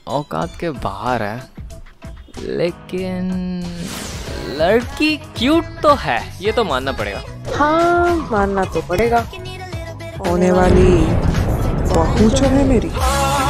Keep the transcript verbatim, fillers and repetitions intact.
औकात के बाहर है, लेकिन लड़की क्यूट तो है, ये तो मानना पड़ेगा। हाँ मानना तो पड़ेगा। होने वाली बहू जो है मेरी